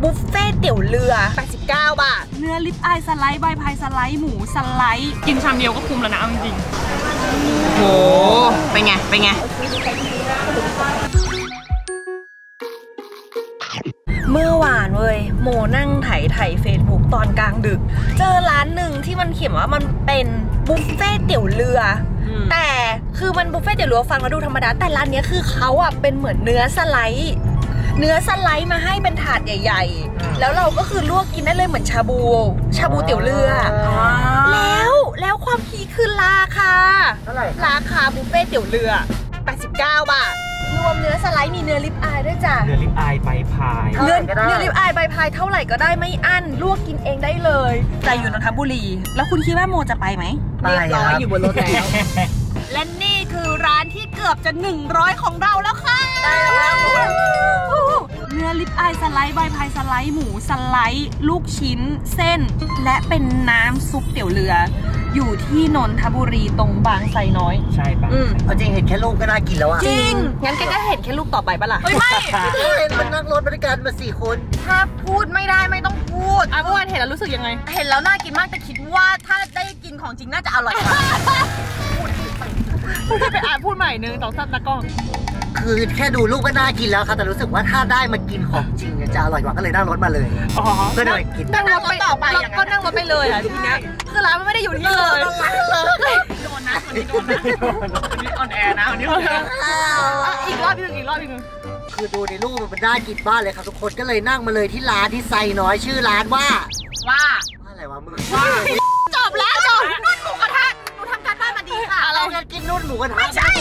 บุฟเฟ่เตี๋ยวเรือ89 บาทเนื้อลิปอายสไลด์ใบพายสไลด์หมูสไลด์กินชามเดียวก็คุ้มแล้วนะเอาจริงโหเป็นไงเป็นไงเมื่อวานเว้ยโมนั่งไถเฟซบุ๊กตอนกลางดึกเจอร้านหนึ่งที่มันเขียนว่ามันเป็นบุฟเฟ่เตี๋ยวเรือแต่คือมันบุฟเฟ่เตี๋ยวเรือฟังแล้วดูธรรมดาแต่ร้านนี้คือเขาอ่ะเป็นเหมือนเนื้อสไลด์มาให้เป็นถาดใหญ่ๆแล้วเราก็คือลวกกินได้เลยเหมือนชาบูเตี๋ยวเรือแล้วความพีคคือราคาราคาบุฟเฟ่เตี๋ยวเรือ89 บาทรวมเนื้อสไลด์มีเนื้อลิปอายด้วยจ้ะเนื้อลิปอายใบพายเนื้อลิปอายใบพายเท่าไหร่ก็ได้ไม่อั้นลวกกินเองได้เลยแต่อยู่นนทบุรีแล้วคุณคิดว่าโมจะไปไหมเรียบร้อยอยู่บนรถแล้วและนี่คือร้านที่เกือบจะ100ของเราแล้วค่ะเนื้อลิปอายสไลด์ใบพายสไลด์หมูสไลด์ลูกชิ้นเส้นและเป็นน้ำซุปเตี๋ยวเรืออยู่ที่นนทบุรีตรงบางไทรน้อยใช่ปะจริงเห็นแค่รูปก็น่ากินแล้วอ่ะจริงงั้นแกก็เห็นแค่รูปต่อไปปะล่ะไม่เห็นมันนั่งรถบริการมา4 คนถ้าพูดไม่ได้ไม่ต้องพูดเมื่อวานเห็นแล้วรู้สึกยังไงเห็นแล้วน่ากินมากแต่คิดว่าถ้าได้กินของจริงน่าจะอร่อยกว่าพูดไปพูดใหม่นึง2 3ตะก้องคือแค่ดูรูปก็น่ากินแล้วครับแต่รู้สึกว่าถ้าได้มากินของจริงจะอร่อยกว่าก็เลยนั่งรถมาเลยก็เลยกินนั่งรถไปต่อไปก็นั่งรถไปเลยอ่ะทีเนี้ยคือร้านมันไม่ได้อยู่ที่เลยโดนนะวันนี้โดนนะวันนี้ออนแอร์นะวันนี้อีกรอบนึงคือดูในรูปมันน่ากินบ้านเลยครับทุกคนก็เลยนั่งมาเลยที่ร้านที่ไซน้อยชื่อร้านว่าอะไรวะมึงจบนุ่นหมูกระทะหนูทำการบ้านมาดีค่ะเราจะกินนุ่นหมูกระทะไม่ใช่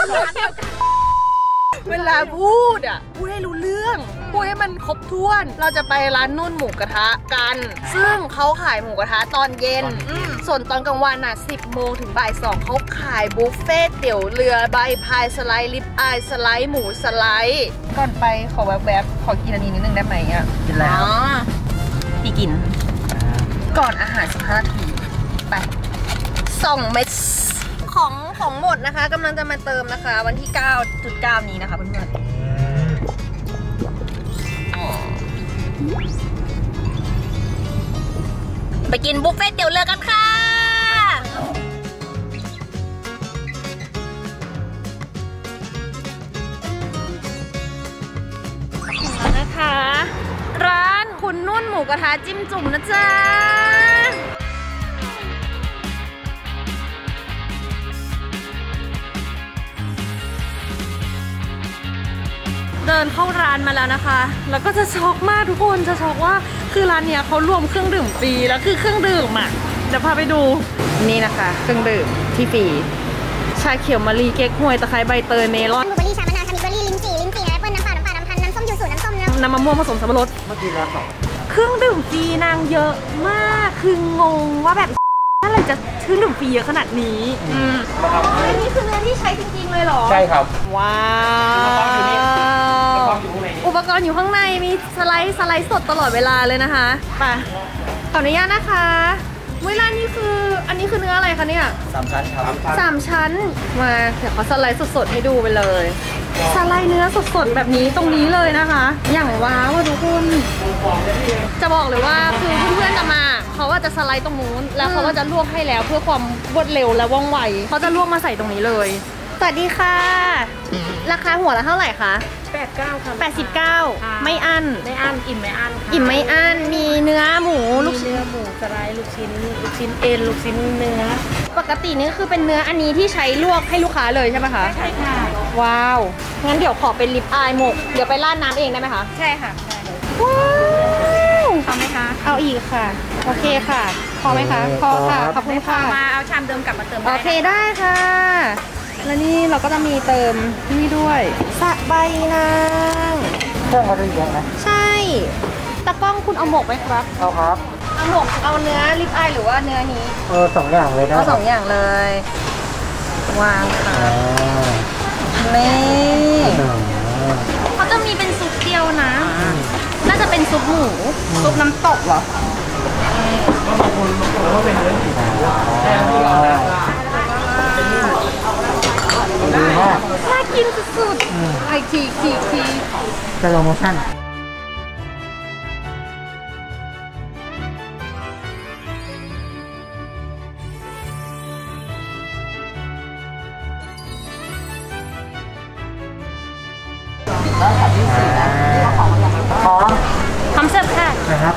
เวลาพูดให้รู้เรื่องพูดให้มันครบถ้วนเราจะไปร้านนุ่นหมูกระทะกันซึ่งเขาขายหมูกระทะตอนเย็นส่วนตอนกลางวัน10 โมงถึงบ่าย 2เขาขายบุฟเฟ่เตี๋ยวเรือใบพายสไลด์ลิปอายสไลด์หมูสไลด์ก่อนไปขอแวบขอกินอันนี้นิดนึงได้ไหมกินแล้วพี่กินก่อนอาหาร15 นาทีไป2 เม็ดของหมดนะคะกำลังจะมาเติมนะคะวันที่ 9.9 นี้นะคะเพื่อนๆไปกินบุฟเฟ่ต์เตี๋ยวเรือกันค่ะแล้วนะคะร้านคุณนุ่นหมูกระทะจิ้มจุ่มนะจ๊ะเดินเข้าร้านมาแล้วนะคะแล้วก็จะช็อกมากทุกคนจะช็อกว่าคือร้านเนี้ยเขารวมเครื่องดื่มฟรีแล้วคือเครื่องดื่มจะพาไปดูนี่นะคะเครื่องดื่มที่ฟรีชาเขียวมะลิเก๊กฮวยตะไคร้ใบเตยเมลอนบลูเบอรี่ชามะนาวชามิเบอรี่ลิ้นจี่แอปเปิ้ลน้ำปลาน้ำพันธุ์น้ำส้มยูสุน้ำส้มน้ำมะม่วงผสมสับปะรดเมื่อกี้แล้วเครื่องดื่มฟรีนางเยอะมากคืองงว่าแบบอะไรจะเครื่องดื่มฟรีเยอะขนาดนี้นี่คือเนื้อที่ใช้จริงๆเลยเหรอใช่ครับว้าวอุปกรณ์อยู่ข้างในมีสไลด์สดตลอดเวลาเลยนะคะไปขออนุญาตนะคะเวลานี้คืออันนี้คือเนื้ออะไรคะเนี่ย 3 ชั้นครับ 3 ชั้นมาเดี๋ยวเขาสไลด์สดๆให้ดูไปเลยสไลด์เนื้อสดๆแบบนี้ตรงนี้เลยนะคะอย่างว้าวทุกคนจะบอกเลยว่าคือเพื่อนๆจะมาเขาว่าจะสไลด์ตรงนู้นแล้วเขาก็จะลวกให้แล้วเพื่อความรวดเร็วและว่องไวเขาจะลวกมาใส่ตรงนี้เลยสวัสดีค่ะราคาหัวละเท่าไหร่คะ 89ค่ะ 89ไม่อั้นอิ่มไม่อั้นมีเนื้อหมูลูกชิ้นหมูสไลด์ลูกชิ้นเอ็นลูกชิ้นเนื้อปกตินี่คือเป็นเนื้ออันนี้ที่ใช้ลวกให้ลูกค้าเลยใช่ไหมคะใช่ค่ะว้าวงั้นเดี๋ยวขอเป็นลิปอายหมกเดี๋ยวไปราดน้ำเองได้ไหมคะใช่ค่ะว้าวพอไหมคะเอาอีกค่ะโอเคค่ะพอไหมคะพอค่ะขอบคุณค่ะมาเอาชามเดิมกลับมาเติมโอเคได้ค่ะแล้วนี่เราก็จะมีเติมนี่ด้วยสะใบนางเครื่องอะไรอย่างนะใช่ตะกล้องคุณเอาหมกไหมครับเอาครับเอาหมกเอาเนื้อลิปอายหรือว่าเนื้อนี้ 2 อย่างเลยนะเอา2 อย่างเลยวางค่ะนี่เขาจะมีเป็นซุปเดียวนะน่าจะเป็นซุปหมูซุปน้ำตกเหรอน่ากินสุดๆไอทีจะโปรโมชั่นขอคำเสิร์ฟค่ะนะครับ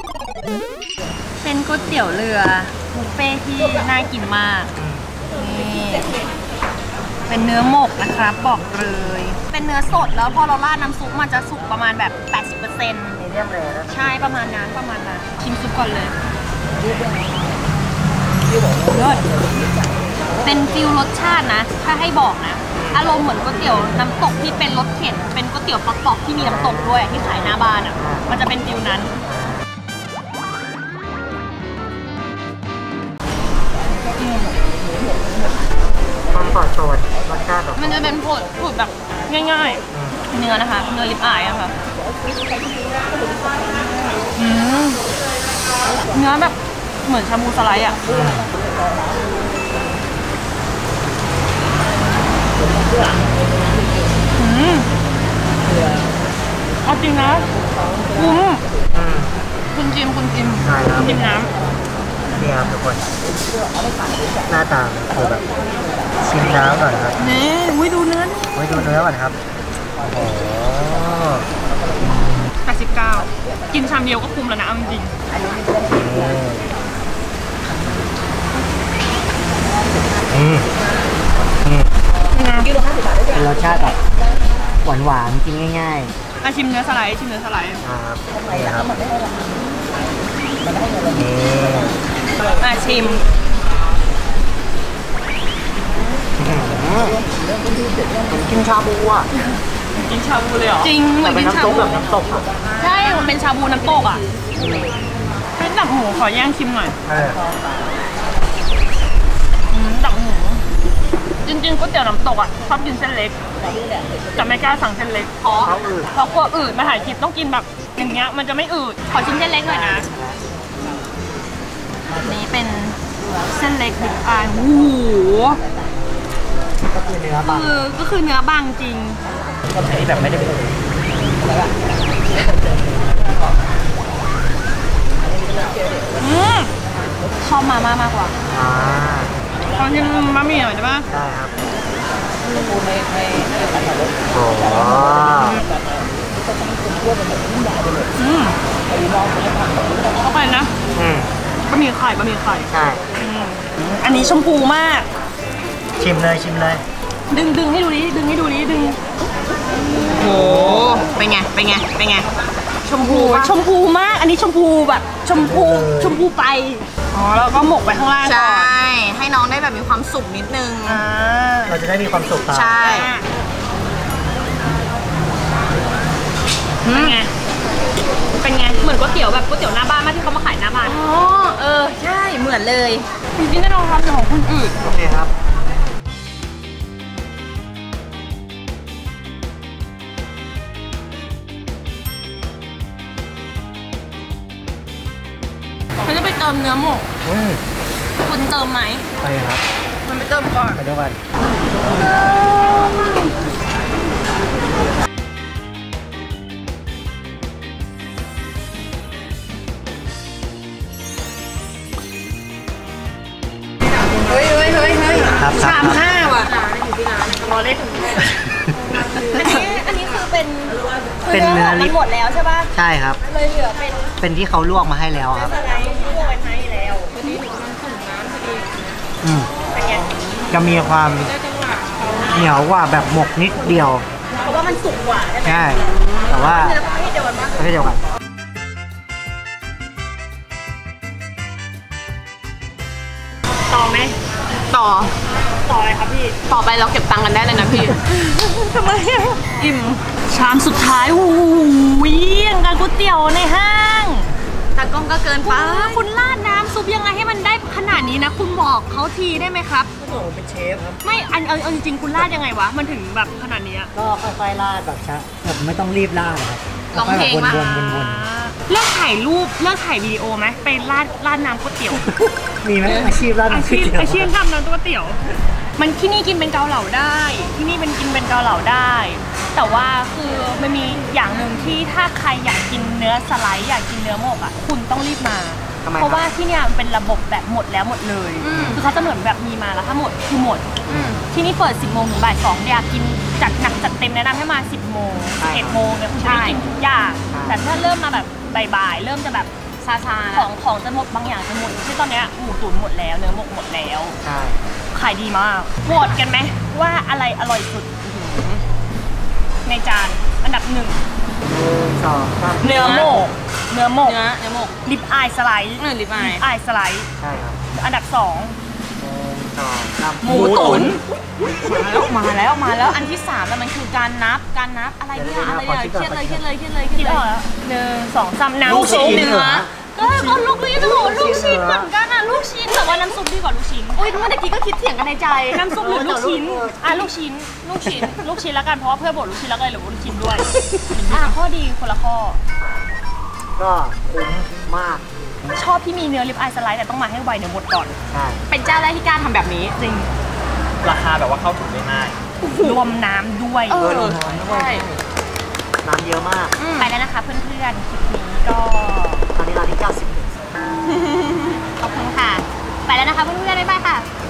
เป็นก๋วยเตี๋ยวเรือบุฟเฟ่ที่น่ากินมากนี่เป็นเนื้อหมกนะครับบอกเลยเป็นเนื้อสดแล้วพอเราราดน้ำซุปมันจะสุกประมาณแบบ 80% มีเดียมแรร์นะใช่ประมาณนั้นชิมซุปก่อนเลยเลิศเป็นฟิลรสชาตินะถ้าให้บอกนะอารมณ์เหมือนก๋วยเตี๋ยวน้ำตกที่เป็นรสเข็นเป็นก๋วยเตี๋ยวปอกๆที่มีน้ำตกด้วยที่ขายหน้าบ้านอ่ะมันจะเป็นฟิลนั้นความปลอดโปร่งรสชาติแบบมันจะเป็นผดแบบง่ายๆเนื้อนะคะเนื้อลิปอายอะค่ะเนื้อแบบเหมือนชาบูสไลด์อะเอาจริงนะคุณจิมใช่ครับจิมน้นี่ครับทุกคนหน้าตาคือแบบชิมน้ำก่อนครับำนี่อุ้ยดูเนื้อไว้ดูเนื้อก่อนครับโอ้โห 89กินชามเดียวก็คุ้มแล้วนะเอาจริงเป็นรสชาติแบบหวานๆกินง่ายๆชิมเนื้อสไลด์ๆครับนี่ครับนี่ชิมกินชาบูอ่ะกินชาบูเลยเหรอจริงเหมือนกินชาบูแบบน้ำตกอ่ะใช่มันเป็นชาบูน้ำตกอ่ะเป็นดับหมูขอแย่งชิมหน่อยดับหมูจริงๆก๋วยเตี๋ยวน้ำตกอ่ะชอบกินเส้นเล็กแต่ไม่กล้าสั่งเส้นเล็กเพราะกลัวอืดมาถ่ายคลิปต้องกินแบบอย่างเงี้ยมันจะไม่อืดขอชิมเส้นเล็กหน่อยนะนี่เป็นเส้นเล็กบิ๊กอายโอ้โหก็คือเนื้อบางก็คือเนื้อบางจริงอันนี้แบบไม่ได้เป็นชอบมาม่ามากกว่าตอนกินบะหมี่หน่อยได้ปะได้ครับโอ้เข้าไปนะบะหมี่ไข่ใช่อันนี้ชมพูมากชิมเลยดึงให้ดูดิโอ้เป็นไงชมพูมากอันนี้ชมพูแบบชมพูไปแล้วก็หมกไปข้างล่างก่อนใช่ให้น้องได้แบบมีความสุขนิดนึงเราจะได้มีความสุขตามใช่เป็นไงเหมือนก๋วยเตี๋ยวแบบก๋วยเตี๋ยวหน้าบ้านมากที่เขามาขายหน้าบ้านใช่เหมือนเลยจริงๆได้ลองทำอย่างของคนอื่นโอเคครับเขาจะไปเติมเนื้อหมกคุณเติมไหมไปครับมันไปเติมก่อนไปด้วยกันเฮ้ยครับชาม5ว่ะรอเล่นอันนี้คือเป็นเนื้อมันหมดแล้วใช่ป่ะใช่ครับเลยเหลือเป็นที่เขาลวกมาให้แล้วครับสไลด์ที่ลวกไว้ให้แล้ววันนี้หนูกำลังส่งน้ำพอดีเป็นไงจะมีความเหนียวกว่าแบบหมกนิดเดียวเพราะว่ามันสุกกว่าใช่ไหมใช่แต่ว่าเนื้อประเภทเดียวกันปะประเภทเดียวกันต่อไหมต่อต่ออะไรครับพี่ต่อไปเราเก็บตังค์กันได้เลยนะพี่ทำไมอิ่มชามสุดท้ายโอ้ยอย่างกับก๋วยเตี๋ยวในห้างแต่กล้องก็เกินไปคุณราดน้ำซุปยังไงให้มันได้ขนาดนี้นะคุณบอกเขาทีได้ไหมครับโอ้เป็นเชฟครับไม่เอาจริงๆคุณราดยังไงวะมันถึงแบบขนาดนี้ก็ค่อยๆราดแบบช้าแบบไม่ต้องรีบราดครับร้องเพลงวนมาเลิกถ่ายรูปเลิกถ่ายวิดีโอไหมไปราดน้ำก๋วยเตี๋ยวๆมีไหมอาชีพราดอาชีพก๋วยเตี๋ยวอาชีพทำน้ำก๋วยเตี๋ยว มันที่นี่กินเป็นเกาเหลาได้ ที่นี่เป็นกินเป็นเกาเหลาได้ แต่ว่าคือมันมีอย่างหนึ่งที่ถ้าใครอยากกินเนื้อสไลด์อยากกินเนื้อหมกอ่ะคุณต้องรีบมาเพราะว่าที่เนี่ยมันเป็นระบบแบบหมดแล้วหมดเลยคือเขาจะเหมือนแบบมีมาแล้วถ้าหมดคือหมดที่นี่เปิด 10 โมงถึงบ่าย 2อยากกินจัดหนักจัดเต็มแนะนำให้มา 10 โมง 11 โมงเนี่ยคุณจะได้กินทุกอย่างแต่ถ้าเริ่มมาแบบบ่ายๆเริ่มจะแบบซาของจะหมดบางอย่างจะหมดที่ตอนนี้หมูตุ๋นหมดแล้วเนื้อหมกหมดแล้วใช่ขายดีมากโหวตกันไหมว่าอะไรอร่อยสุดในจานอันดับ 1 2 3 เนื้อหมกลิปอายสไลด์ลิปอายสไลด์ใช่ครับอันดับ 2 2 หมูตุ๋นมาแล้วอันที่ 3แล้วมันคือการนับอะไรเนี่ยเครียดเลยคิดออกแล้ว1 2 3น้ำซุปเนื้อก็คนลูกนี้จะบอกลูกชิ้นเหมือนกันอ่ะลูกชิ้นแต่ว่าน้ำซุปดีกว่าลูกชิ้นโอ้ยเมื่อกี้ก็คิดเถียงกันในใจน้ำซุปหรือลูกชิ้นลูกชิ้นแล้วกันเพราะว่าเพื่อนบอกลูกชิ้นแล้วก็เลยเหลือลูกชิ้นด้วยข้อดีคนละข้อก็คุ้มมากชอบที่มีเนื้อลิปอายสไลด์แต่ต้องมาให้ไวเดี๋ยวหมดก่อนใช่เป็นเจ้าแรกที่กล้าทำแบบนี้จริงราคาแบบว่าเข้าถึงได้ง่ายรวมน้ำด้วยน้ำเยอะมากไปแล้วนะคะเพื่อนๆคลิปนี้ก็ตอนนี้เราที่91 ขอบคุณค่ะไปแล้วนะคะเพื่อนๆบ๊ายบายค่ะ